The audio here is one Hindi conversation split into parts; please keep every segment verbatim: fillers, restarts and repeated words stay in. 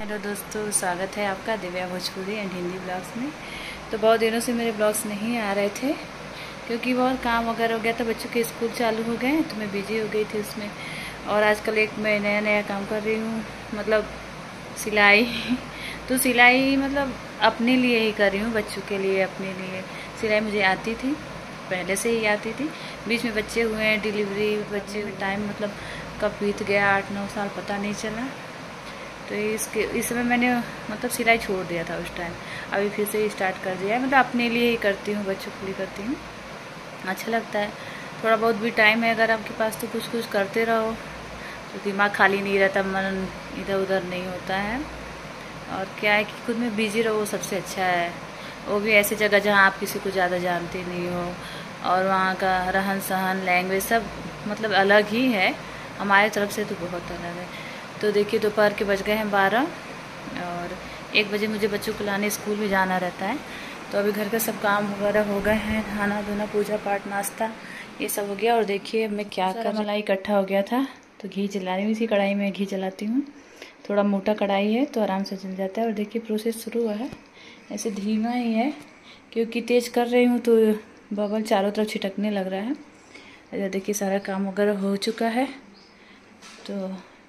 हेलो दोस्तों, स्वागत है आपका दिव्या भोजपुरी एंड हिंदी ब्लॉग्स में। तो बहुत दिनों से मेरे ब्लॉग्स नहीं आ रहे थे क्योंकि बहुत काम वगैरह हो गया था, बच्चों के स्कूल चालू हो गए तो मैं बिजी हो गई थी उसमें। और आजकल एक मैं नया नया काम कर रही हूँ, मतलब सिलाई तो सिलाई मतलब अपने लिए ही कर रही हूँ, बच्चों के लिए, अपने लिए। सिलाई मुझे आती थी, पहले से ही आती थी। बीच में बच्चे हुए हैं, डिलीवरी, बच्चे टाइम मतलब कब बीत गया, आठ नौ साल पता नहीं चला। तो इसके इस समय मैंने मतलब सिलाई छोड़ दिया था उस टाइम, अभी फिर से स्टार्ट कर दिया है। मतलब अपने लिए ही करती हूँ, बच्चों के लिए करती हूँ, अच्छा लगता है। थोड़ा बहुत भी टाइम है अगर आपके पास तो कुछ कुछ करते रहो, तो दिमाग खाली नहीं रहता, मन इधर उधर नहीं होता है। और क्या है कि खुद में बिजी रहो, वो सबसे अच्छा है। वो भी ऐसी जगह जहाँ आप किसी को ज़्यादा जानते नहीं हो, और वहाँ का रहन सहन, लैंग्वेज सब मतलब अलग ही है, हमारे तरफ से तो बहुत अलग है। तो देखिए दोपहर के बज गए हैं बारह, और एक बजे मुझे बच्चों को लाने स्कूल में जाना रहता है। तो अभी घर का सब काम वगैरह हो गए हैं, खाना धोना, पूजा पाठ, नाश्ता, ये सब हो गया। और देखिए मैं क्या कर, मलाई इकट्ठा हो गया था तो घी जला रही हूँ। इसी कढ़ाई में घी जलाती हूँ, थोड़ा मोटा कढ़ाई है तो आराम से जल जाता है। और देखिए प्रोसेस शुरू हुआ है, ऐसे धीमा ही है क्योंकि तेज़ कर रही हूँ तो बबल चारों तरफ छिटकने लग रहा है। इधर देखिए सारा काम वगैरह हो चुका है, तो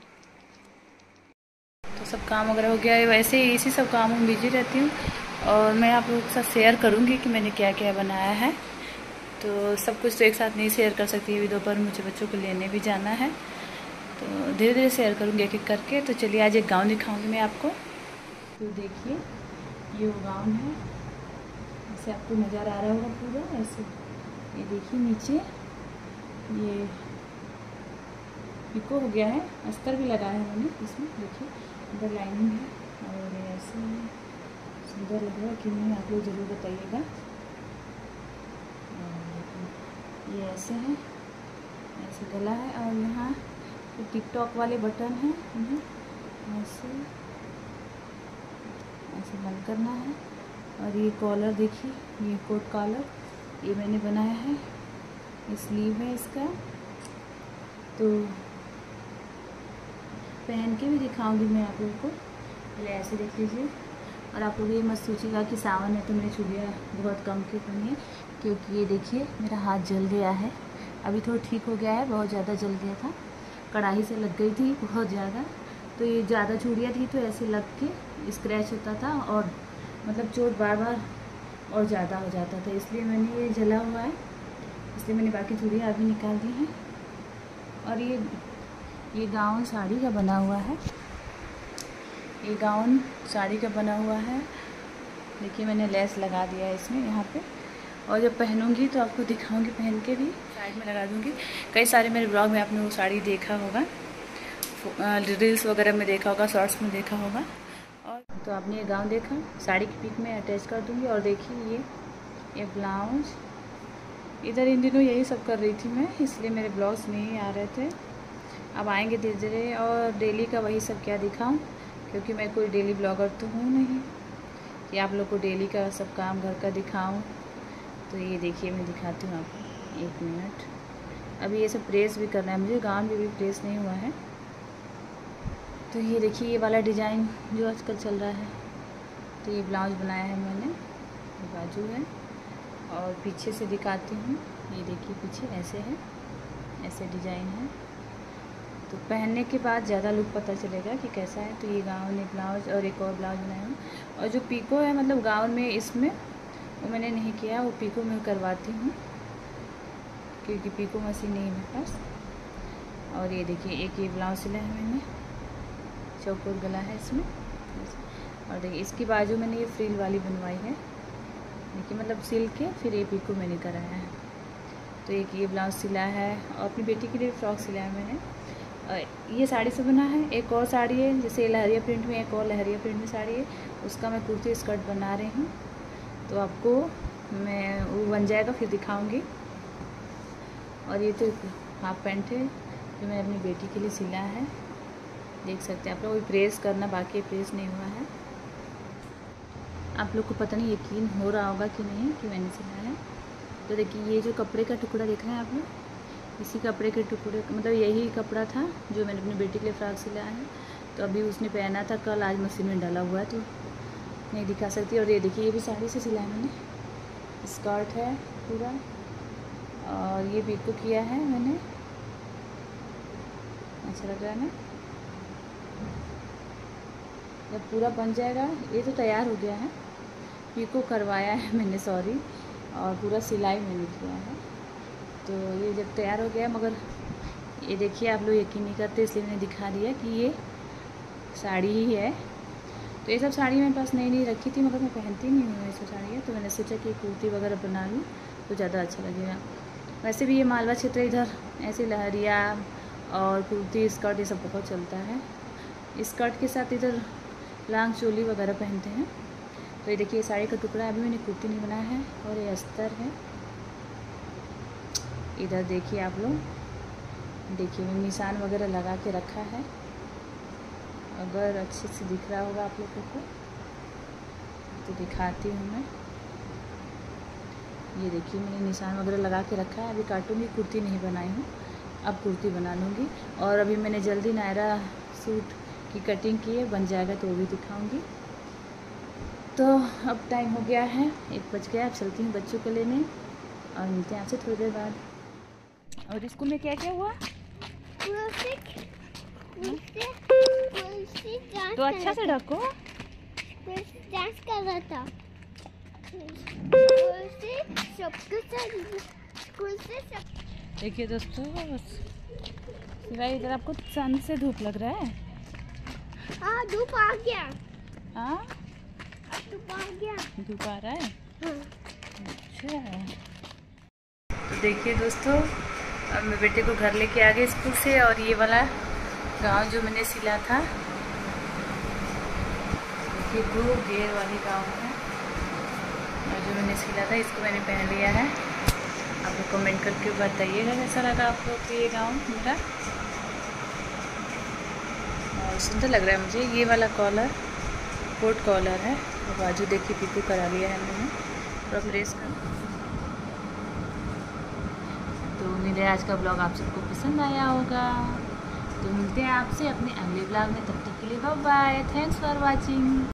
तो सब काम वगैरह हो गया है। वैसे ही इसी सब कामों में बिजी रहती हूँ, और मैं आप लोगों के साथ शेयर करूँगी कि मैंने क्या क्या बनाया है। तो सब कुछ तो एक साथ नहीं शेयर कर सकती, अभी दोपहर मुझे बच्चों को लेने भी जाना है, तो धीरे धीरे शेयर करूँगी एक एक करके। तो चलिए आज एक गाउन दिखाऊँगी मैं आपको। तो देखिए ये वो गाउन है, ऐसे आपको नज़र आ रहा होगा पूरा ऐसे। ये देखिए नीचे ये पिको हो गया है, अस्तर भी लगाया है मैंने इसमें, देखिए अंदर लाइनिंग है। और ऐसे सुंदर लग रहा है कि नहीं, आप लोग ज़रूर बताइएगा। ये ऐसे है, ऐसे गला है, और यहाँ तो टिकटॉक वाले बटन हैं, उन्हें ऐसे ऐसे बंद करना है। और ये कॉलर देखिए, ये कोट कॉलर ये मैंने बनाया है, ये स्लीव है इसका। तो पहन के भी दिखाऊंगी मैं आप लोगों को, पहले ऐसे देख लीजिए। और आप लोग ये मत सोचिएगा कि सावन है तो मेरी चूड़ियाँ बहुत कम क्यों बनी है, क्योंकि ये देखिए मेरा हाथ जल गया है, अभी थोड़ा ठीक हो गया है, बहुत ज़्यादा जल गया था, कढ़ाई से लग गई थी बहुत ज़्यादा। तो ये ज़्यादा चूड़ियाँ थी तो ऐसे लग के स्क्रैच होता था, और मतलब चोट बार बार और ज़्यादा हो जाता था, इसलिए मैंने ये जला हुआ है, इसलिए मैंने बाकी चूड़ियाँ अभी निकाल दी हैं। और ये ये गाउन साड़ी का बना हुआ है, ये गाउन साड़ी का बना हुआ है। देखिए मैंने लेस लगा दिया है इसमें यहाँ पे, और जब पहनूंगी तो आपको दिखाऊंगी पहन के भी, साइड में लगा दूंगी। कई सारे मेरे ब्लॉग में आपने वो साड़ी देखा होगा, रील्स वगैरह में देखा होगा, शॉर्ट्स में देखा होगा। और तो आपने ये गाउन देखा, साड़ी की पिक में अटैच कर दूँगी। और देखिए ये ये ब्लाउज, इधर इन दिनों यही सब कर रही थी मैं, इसलिए मेरे ब्लॉग्स नहीं आ रहे थे, अब आएंगे धीरे धीरे। और डेली का वही सब क्या दिखाऊं, क्योंकि मैं कोई डेली ब्लॉगर तो हूँ नहीं कि आप लोग को डेली का सब काम घर का दिखाऊं। तो ये देखिए मैं दिखाती हूँ आपको, एक मिनट। अभी ये सब प्रेस भी करना है मुझे, गाउन भी, भी प्रेस नहीं हुआ है। तो ये देखिए ये वाला डिज़ाइन जो आजकल चल रहा है, तो ये ब्लाउज बनाया है मैंने, ये बाजू है। और पीछे से दिखाती हूँ, ये देखिए पीछे ऐसे है, ऐसे डिज़ाइन है। तो पहनने के बाद ज़्यादा लुक पता चलेगा कि कैसा है। तो ये गाउन, एक ब्लाउज और एक और ब्लाउज बनाया हूँ। और जो पीको है मतलब गाउन में, इसमें वो मैंने नहीं किया, वो पीको मैं करवाती हूँ क्योंकि पीको मशीन नहीं है मेरे पास। और ये देखिए एक ये ब्लाउज सिला है मैंने, चौकोर गला है इसमें। और देखिए इसकी बाजू मैंने ये फ्रिल वाली बनवाई है, देखिए मतलब सिल के फिर ये पीको मैंने कराया है। तो एक ये ब्लाउज सिला है, और अपनी बेटी के लिए फ्रॉक सिलाया मैंने। ये साड़ी से बना है, एक और साड़ी है जैसे लहरिया प्रिंट में, एक और लहरिया प्रिंट में साड़ी है, उसका मैं कुर्ती स्कर्ट बना रही हूँ, तो आपको मैं वो बन जाएगा फिर दिखाऊंगी। और ये तो हाफ पैंट है जो मैंने अपनी बेटी के लिए सिला है, देख सकते हैं आप लोग। प्रेस करना बाकी है, प्रेस नहीं हुआ है। आप लोग को पता नहीं यकीन हो रहा होगा कि नहीं कि मैंने सिला है। तो देखिए ये जो कपड़े का टुकड़ा देख रहे हैं आप लोग, इसी कपड़े के टुकड़े मतलब यही कपड़ा था जो मैंने अपनी बेटी के लिए फ्रॉक सिलाया है। तो अभी उसने पहना था कल, आज मशीन में डाला हुआ है तो नहीं दिखा सकती। और ये देखिए, ये भी साड़ी से सिला मैंने, स्कर्ट है पूरा, और ये पिको किया है मैंने, अच्छा लग रहा है ना। जब पूरा बन जाएगा, ये तो तैयार हो गया है, पिको करवाया है मैंने, सॉरी, और पूरा सिलाई मैंने किया है। तो ये जब तैयार हो गया, मगर ये देखिए आप लोग यकीन नहीं करते, इसलिए मैंने दिखा दिया कि ये साड़ी ही है। तो ये सब साड़ी मेरे पास नई नई रखी थी, मगर मैं पहनती नहीं हूँ ये सब साड़ी है, तो मैंने सोचा कि कुर्ती वगैरह बना लूँ तो ज़्यादा अच्छा लगेगा। वैसे भी ये मालवा क्षेत्र इधर ऐसे लहरिया और कुर्ती स्कर्ट ये सब बहुत चलता है। स्कर्ट के साथ इधर लांग चोली वगैरह पहनते हैं। तो ये देखिए, साड़ी का टुकड़ा, अभी मैंने कुर्ती नहीं बनाया है, और ये अस्तर है। इधर देखिए आप लोग, देखिए मैं निशान वगैरह लगा के रखा है, अगर अच्छे से दिख रहा होगा आप लोगों को तो दिखाती हूँ मैं। ये देखिए, मैंने निशान वगैरह लगा के रखा है। अभी काटूंगी, कुर्ती नहीं बनाई हूँ, अब कुर्ती बना लूँगी। और अभी मैंने जल्दी नायरा सूट की कटिंग की है, बन जाएगा तो वो भी दिखाऊंगी। तो अब टाइम हो गया है, एक बज गया, अब चलती हूँ बच्चों को लेने और मिलते हैं आपसे थोड़ी देर बाद। और स्कूल में क्या क्या हुआ? तो अच्छा से ढको। डांस कर रहा था। देखिए दोस्तों, सिवाय इधर आपको सन से धूप लग रहा है। हाँ, धूप आ गया। हाँ, धूप आ गया। धूप आ रहा है। हाँ। अच्छा, तो देखिए दोस्तों, अब मैं बेटे को घर लेके आ गई स्कूल से, और ये वाला गाउन जो मैंने सिला था, ये दो घेर वाली गाउन है, और जो मैंने सिला था इसको मैंने पहन लिया है। आप लोग कमेंट करके बताइएगा कैसा लगा आप लोग को ये गाउन मेरा। और सुंदर लग रहा है मुझे। ये वाला कॉलर कोट कॉलर है, और बाजू देखिए पिको करा लिया है मैंने, पूरा प्रेस कर। तो मेरे आज का ब्लॉग आप सबको पसंद आया होगा, तो मिलते हैं आपसे अपने अगले ब्लॉग में। तब तक के लिए bye bye, thanks for watching.